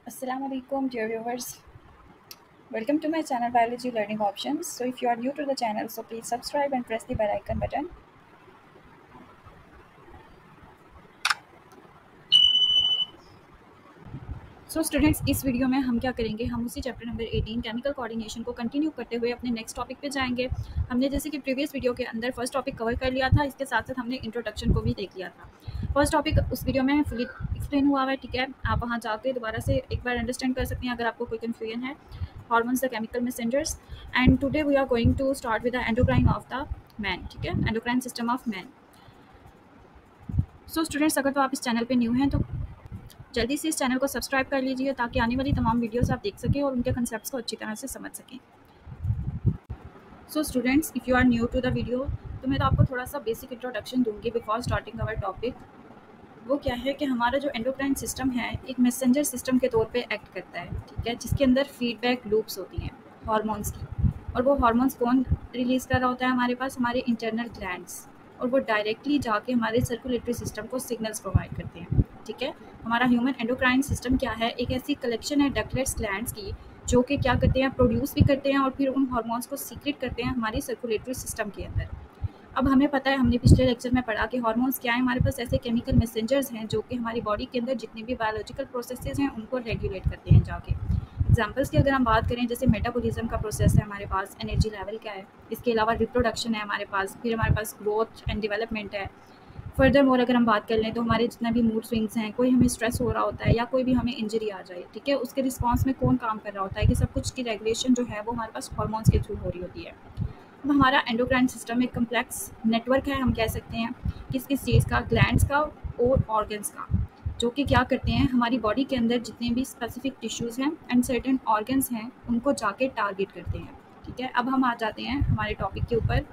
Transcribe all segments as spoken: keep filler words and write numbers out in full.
Assalamu alaikum, dear viewers. Welcome to my channel Biology Learning Options. So if you are new to the channel, so please subscribe and press the bell icon button. So so students, इस video में हम क्या करेंगे, हम उसी chapter number अठारह chemical coordination को continue करते हुए अपने नेक्स्ट टॉपिक पे जाएंगे। हमने जैसे कि प्रीवियस वीडियो के अंदर फर्स्ट टॉपिक कवर कर लिया था, इसके साथ साथ हमने इंट्रोडक्शन को भी देख लिया था। फर्स्ट टॉपिक उस वीडियो में फुली एक्सप्लेन हुआ है, ठीक है। आप वहाँ जाके दोबारा से एक बार अंडरस्टैंड कर सकते हैं अगर आपको कोई कन्फ्यूजन है। Hormones the chemical messengers, and today we are going to start with the endocrine of the man, ठीक है, endocrine system of man. So students, अगर तो आप इस चैनल पे न्यू हैं तो जल्दी से इस चैनल को सब्सक्राइब कर लीजिए ताकि आने वाली तमाम वीडियोस आप देख सकें और उनके कंसेप्ट्स को अच्छी तरह से समझ सकें। So students, if you are new to the video, तो मैं तो आपको थोड़ा सा बेसिक इंट्रोडक्शन दूंगी बिफोर स्टार्टिंग अवर टॉपिक। वो क्या है कि हमारा जो एंडोक्राइन सिस्टम है एक मैसेंजर सिस्टम के तौर पे एक्ट करता है, ठीक है, जिसके अंदर फीडबैक लूप्स होती हैं हार्मोन्स की। और वो हार्मोन्स कौन रिलीज़ कर रहा होता है हमारे पास? हमारे इंटरनल ग्लैंड्स, और वो डायरेक्टली जाके हमारे सर्कुलेटरी सिस्टम को सिग्नल्स प्रोवाइड करते हैं, ठीक है। हमारा ह्यूमन एंडोक्राइन सिस्टम क्या है? एक ऐसी कलेक्शन है डक्टलेट्स ग्लैंड्स की जो कि क्या करते हैं, प्रोड्यूस भी करते हैं और फिर उन हार्मोन्स को सीक्रेट करते हैं हमारी सर्कुलेटरी सिस्टम के अंदर। अब हमें पता है, हमने पिछले लेक्चर में पढ़ा कि हार्मोन्स क्या है, हमारे पास ऐसे केमिकल मैसेंजर्स हैं जो कि हमारी बॉडी के अंदर जितनी भी बायोलॉजिकल प्रोसेसेस हैं उनको रेगुलेट करते हैं जाके। एग्जाम्पल्स की अगर हम बात करें, जैसे मेटाबॉलिज्म का प्रोसेस है हमारे पास, एनर्जी लेवल क्या है, इसके अलावा रिप्रोडक्शन है हमारे पास, फिर हमारे पास ग्रोथ एंड डेवलपमेंट है। फर्दर मोर अगर हम बात कर लें तो हमारे जितना भी मूड स्विंग्स हैं, कोई हमें स्ट्रेस हो रहा होता है या कोई भी हमें इंजरी आ जाए, ठीक है, उसके रिस्पॉन्स में कौन काम कर रहा होता है, कि सब कुछ की रेगुलेशन जो है वो हमारे पास हार्मोन्स के थ्रू हो रही होती है। अब हमारा एंडोक्राइन सिस्टम एक कम्प्लेक्स नेटवर्क है, हम कह सकते हैं, किस किस चीज़ का? ग्लैंड्स का और ऑर्गन्स का, जो कि क्या करते हैं, हमारी बॉडी के अंदर जितने भी स्पेसिफिक टिश्यूज़ हैं एंड सर्टेन ऑर्गन्स हैं उनको जाके टारगेट करते हैं, ठीक है। अब हम आ जाते हैं हमारे टॉपिक के ऊपर।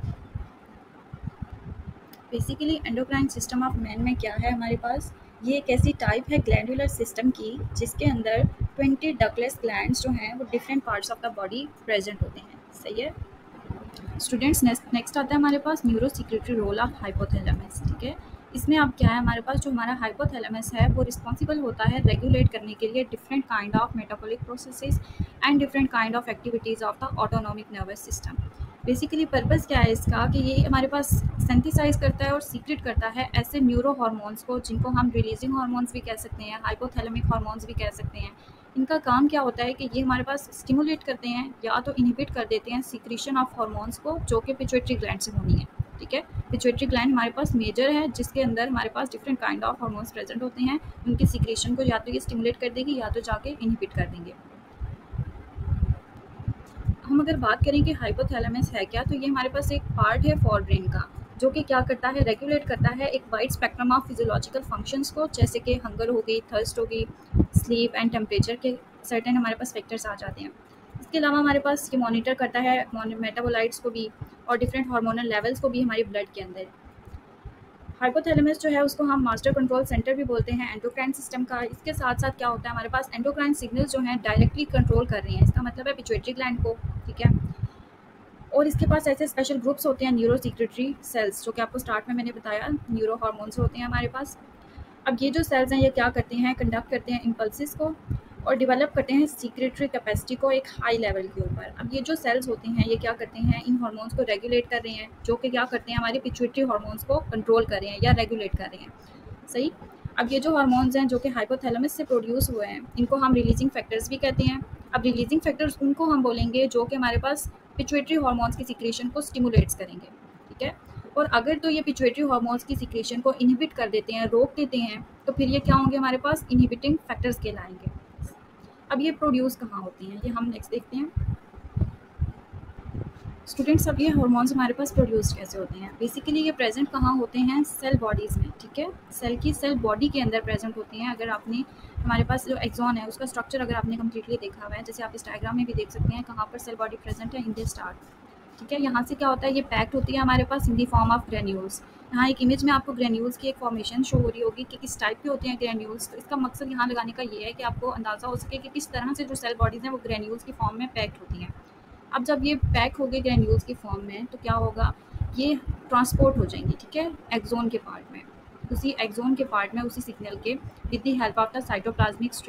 Basically endocrine system of man में क्या है हमारे पास? ये एक ऐसी टाइप है ग्लैंडुलर सिस्टम की जिसके अंदर ट्वेंटी डकलेस ग्लैंड्स जो हैं वो different parts of the body present होते हैं, सही है। स्टूडेंट्स, नेक्स्ट आता है हमारे पास neurosecretory role of hypothalamus, ठीक है। इसमें अब क्या है हमारे पास, जो हमारा हाइपोथैलेमस है वो रिस्पॉन्सिबल होता है रेगुलेट करने के लिए different kind of metabolic processes and different kind of activities of the autonomic nervous system. Basically purpose क्या है इसका, कि ये हमारे पास सिंथेसाइज करता है और सीक्रेट करता है ऐसे न्यूरो हार्मोन्स को जिनको हम रिलीजिंग हार्मोन्स भी कह सकते हैं, हाइपोथैलेमिक हार्मोन्स भी कह सकते हैं। इनका काम क्या होता है कि ये हमारे पास स्टिमुलेट करते हैं या तो इनहिबिट कर देते हैं सीक्रेशन ऑफ हार्मोन्स को, जो कि पिट्यूटरी ग्लैंड से होनी है, ठीक है। पिट्यूटरी ग्लैंड हमारे पास मेजर है जिसके अंदर हमारे पास different kind of hormones present होते हैं। उनकी सीक्रेशन को या तो ये स्टिमुलेट कर देगी या तो जाके इनहिबिट कर देंगे। हम अगर बात करें कि हाइपोथैलेमस है क्या, तो ये हमारे पास एक पार्ट है फॉर ब्रेन का, जो कि क्या करता है, रेगुलेट करता है एक wide spectrum of physiological functions को, जैसे कि हंगर हो गई, थर्स्ट हो गई, स्लीप एंड टेम्परेचर के सर्टेन हमारे पास फैक्टर्स आ जाते हैं। इसके अलावा हमारे पास ये मॉनिटर करता है मेटाबोलाइट्स को भी और डिफरेंट हार्मोनल लेवल्स को भी हमारे ब्लड के अंदर। हाइपोथैलेमस जो है उसको हम मास्टर कंट्रोल सेंटर भी बोलते हैं एंडोक्राइन सिस्टम का। इसके साथ साथ क्या होता है, हमारे पास एंडोक्राइन सिग्नल्स जो हैं डायरेक्टली कंट्रोल कर रही हैं, इसका मतलब है पिट्यूटरी ग्लैंड को, ठीक है। और इसके पास ऐसे स्पेशल ग्रुप्स होते हैं न्यूरो सिक्रेटरी सेल्स, जो कि आपको स्टार्ट में मैंने बताया न्यूरो हार्मोन्स होते हैं हमारे पास। अब ये जो सेल्स हैं ये क्या करते हैं, कंडक्ट करते हैं इम्पल्सिस को और डेवलप करते हैं सीक्रेटरी कैपेसिटी को एक हाई लेवल के ऊपर। अब ये जो सेल्स होती हैं ये क्या करते हैं, इन हार्मोन्स को रेगुलेट कर रहे हैं, जो कि क्या करते हैं, हमारे पिट्यूटरी हार्मोन्स को कंट्रोल कर रहे हैं या रेगुलेट कर रहे हैं, सही। अब ये जो हार्मोन्स हैं जो कि हाइपोथैलेमस से प्रोड्यूस हुए हैं इनको हम रिलीजिंग फैक्टर्स भी कहते हैं। अब रिलीजिंग फैक्टर्स उनको हम बोलेंगे जो कि हमारे पास पिट्यूटरी हार्मोन्स की सिक्रेशन को स्टिमुलेट्स करेंगे, ठीक है। और अगर तो ये पिट्यूटरी हार्मोन्स की सिक्रेशन को इनहिबिट कर देते हैं, रोक देते हैं, तो फिर ये क्या होंगे, हमारे पास इनहिबिटिंग फैक्टर्स कहलाएंगे। अब ये प्रोड्यूस कहाँ होती हैं ये हम नेक्स्ट देखते हैं। स्टूडेंट्स, अब ये हार्मोन्स हमारे पास प्रोड्यूस कैसे होते हैं? बेसिकली ये प्रेजेंट कहाँ होते हैं, सेल बॉडीज़ में, ठीक है। सेल की सेल बॉडी के अंदर प्रेजेंट होती हैं। अगर आपने हमारे पास जो एक्सॉन है उसका स्ट्रक्चर अगर आपने कम्प्लीटली देखा हुआ है, जैसे आप इस डायग्राम में भी देख सकते हैं कहाँ पर सेल बॉडी प्रेजेंट है, इन द स्टार्ट, ठीक है। यहाँ से क्या होता है, ये पैक्ड होती है हमारे पास in the form of granules. यहाँ एक इमेज में आपको ग्रेन्यूल्स की एक फॉर्मेशन शो हो रही होगी कि किस टाइप के होते हैं ग्रेन्यूल्स। तो इसका मकसद यहाँ लगाने का ये है कि आपको अंदाज़ा हो सके कि किस तरह से जो सेल बॉडीज़ हैं वो ग्रेन्यूल्स की फॉर्म में पैक्ड होती हैं। अब जब ये पैक हो गए ग्रेन्यूल्स की फॉर्म में तो क्या होगा, ये ट्रांसपोर्ट हो जाएंगी, ठीक है, एक्सोन के पार्ट में, उसी एक्सोन के पार्ट में उसी सिग्नल के with the help of the cytoplasmic streaming.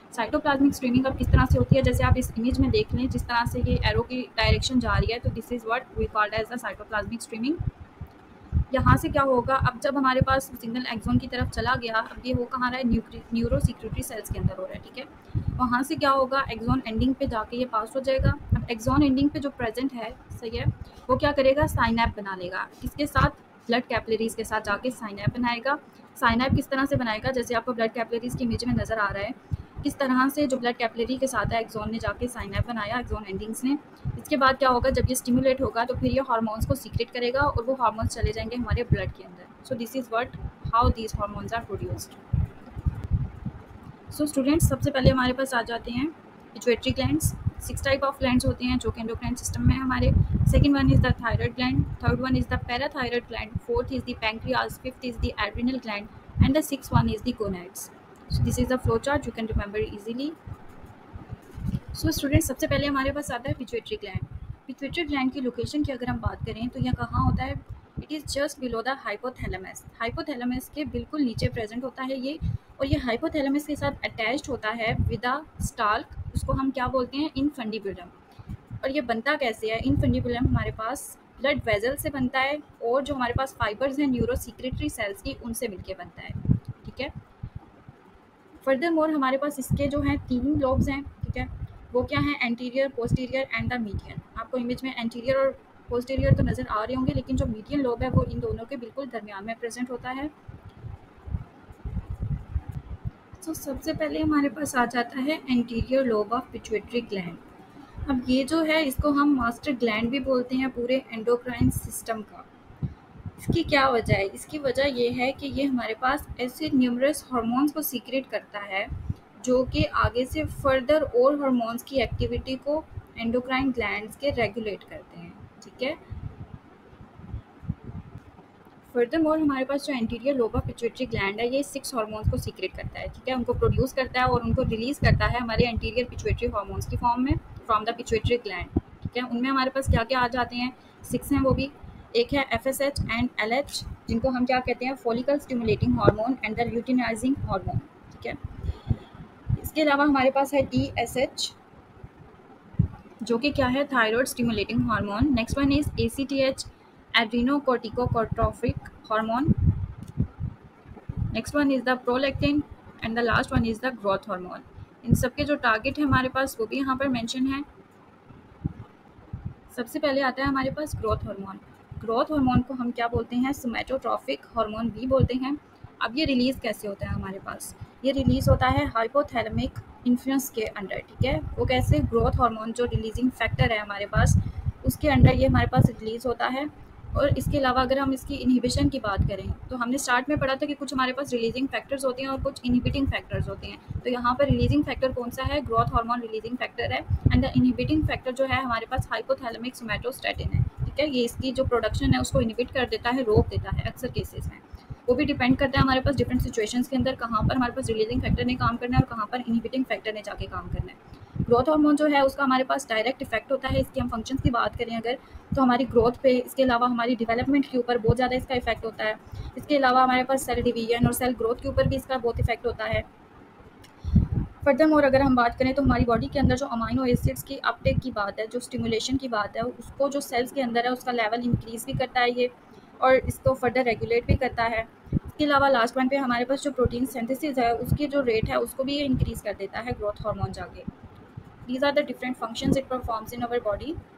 Cytoplasmic streaming अब किस तरह से होती है, जैसे आप इस इमेज में देख लें जिस तरह से ये एरो की डायरेक्शन जा रही है, तो this is what we called as the cytoplasmic streaming. यहाँ से क्या होगा, अब जब हमारे पास सिग्नल एक्सोन की तरफ चला गया, अब ये वो कहाँ रहा है, न्यूरो सिक्रेटरी सेल्स के अंदर हो रहा है, ठीक है। वहाँ से क्या होगा, एक्सोन एंडिंग पे जाके ये पास हो जाएगा। अब एक्सोन एंडिंग पे जो प्रेजेंट है, सही है, वो क्या करेगा, साइनैप बना लेगा। किसके साथ, ब्लड कैपिलरीज के साथ जाके साइनैप बनाएगा। साइनैप किस तरह से बनाएगा, जैसे आपको ब्लड कैपिलरीज की इमेज में नज़र आ रहा है, किस तरह से जो ब्लड कैपिलरी के साथ है एक्सोन ने जाके साइनैप बनाया, एक्सोन एंडिंग्स ने। इसके बाद क्या होगा, जब ये स्टिमुलेट होगा तो फिर ये हार्मोन्स को सीक्रेट करेगा और वो हार्मोन्स चले जाएंगे हमारे ब्लड के अंदर। So this is what how these hormones are produced. So students, सबसे पहले हमारे पास आ जाते हैं pituitary glands. Six type of glands होते हैं जो कि एंडोक्राइन सिस्टम में है हमारे। Second one is the thyroid gland, third one is the parathyroid gland, fourth is the pancreas, fifth is the adrenal gland and the sixth one is the gonads. So this is the flow chart, you can remember easily. So students, सबसे पहले हमारे पास आता है pituitary gland. Pituitary gland की location की अगर हम बात करें तो यह कहाँ होता है, it is just below the hypothalamus. Hypothalamus के बिल्कुल नीचे प्रेजेंट होता है ये, और ये हाइपोथैलेमस के साथ अटैच्ड होता है विद अ स्टाल्क, उसको हम क्या बोलते हैं, इनफंडिबुलम। और ये बनता कैसे है, इनफंडिबुलम हमारे पास ब्लड वेजल से बनता है और जो हमारे पास फाइबर्स हैं न्यूरो सिक्रेटरी सेल्स की, उनसे मिलके बनता है, ठीक है। फर्दर मोर हमारे पास इसके जो हैं तीन लोब्स हैं, ठीक है, वो क्या है, anterior, posterior and the median. आपको इमेज में एंटीरियर और पोस्टीरियर तो नज़र आ रहे होंगे, लेकिन जो मीडियन लोब है वो इन दोनों के बिल्कुल दरमियान में प्रेजेंट होता है। तो सबसे पहले हमारे पास आ जाता है anterior lobe of pituitary gland. अब ये जो है इसको हम मास्टर ग्लैंड भी बोलते हैं पूरे एंडोक्राइन सिस्टम का। इसकी क्या वजह है, इसकी वजह ये है कि ये हमारे पास ऐसे न्यूमरस हार्मोन्स को सीक्रेट करता है जो कि आगे से फर्दर और हार्मोन्स की एक्टिविटी को एंडोक्राइन ग्लैंड्स के रेगुलेट करते हैं, ठीक है। फर्दर मोर हमारे पास जो anterior lobe of pituitary gland है, ये सिक्स हार्मोन्स को सीक्रेट करता है, ठीक है, उनको प्रोड्यूस करता है और उनको रिलीज करता है हमारे एंटीरियर पिट्यूटरी हार्मोन्स की फॉर्म में फ्रॉम द पिट्यूटरी ग्लैंड, ठीक है। उनमें हमारे पास क्या क्या आ जाते हैं, सिक्स हैं वो भी। एक है F S H and L H, जिनको हम क्या कहते हैं, follicle stimulating hormone and the luteinising hormone, ठीक है। इसके अलावा हमारे पास है टी एस एच, जो कि क्या है, thyroid stimulating hormone. Next one is A C T H, adrenocorticotrophic hormone. Next one is the prolactin and the last one is the growth hormone. इन सब के जो टारगेट है हमारे पास वो भी यहाँ पर मेंशन है। सबसे पहले आता है हमारे पास ग्रोथ हार्मोन। ग्रोथ हार्मोन को हम क्या बोलते हैं, सोमैटोट्रॉफिक हार्मोन भी बोलते हैं। अब ये रिलीज़ कैसे होता है हमारे पास, ये रिलीज़ होता है हाइपोथैलेमिक इन्फ्लुएंस के अंडर, ठीक है। वो कैसे, ग्रोथ हार्मोन जो रिलीजिंग फैक्टर है हमारे पास, उसके अंडर ये हमारे पास रिलीज़ होता है। और इसके अलावा अगर हम इसकी इनहिबिशन की बात करें तो हमने स्टार्ट में पढ़ा था कि कुछ हमारे पास रिलीजिंग फैक्टर्स होते हैं और कुछ इनहिबिटिंग फैक्टर्स होते हैं। तो यहाँ पर रिलीजिंग फैक्टर कौन सा है, ग्रोथ हार्मोन रिलीजिंग फैक्टर है, एंड द इनहिबिटिंग फैक्टर जो है हमारे पास हाइपोथैलेमिक सोमैटोस्टैटिन है, ठीक है। ये इसकी जो प्रोडक्शन है उसको इनहिबिट कर देता है, रोक देता है अक्सर केसेस में। वो भी डिपेंड करता है हमारे पास डिफरेंट सिचुएशंस के अंदर कहाँ पर हमारे पास रिलीजिंग फैक्टर ने काम करना है और कहाँ पर इनहिबिटिंग फैक्टर ने जाके काम करना है। ग्रोथ हार्मोन जो है उसका हमारे पास डायरेक्ट इफेक्ट होता है, इसके हम फंक्शंस की बात करें अगर तो हमारी ग्रोथ पे, इसके अलावा हमारी डेवलपमेंट के ऊपर बहुत ज़्यादा इसका इफेक्ट होता है। इसके अलावा हमारे पास सेल डिवीजन और सेल ग्रोथ के ऊपर भी इसका बहुत इफेक्ट होता है। फर्दर मोर अगर हम बात करें तो हमारी बॉडी के अंदर जो अमाइनो एसिड्स की अपटेक की बात है, जो स्टिमुलेशन की बात है, उसको जो सेल्स के अंदर है उसका लेवल इंक्रीज़ भी करता है ये, और इसको फर्दर रेगुलेट भी करता है। इसके अलावा लास्ट पॉइंट पे हमारे पास जो प्रोटीन सिंथेसिस है उसकी जो रेट है उसको भी ये इंक्रीज़ कर देता है ग्रोथ हार्मोन जाके। These are the different functions it performs in our body.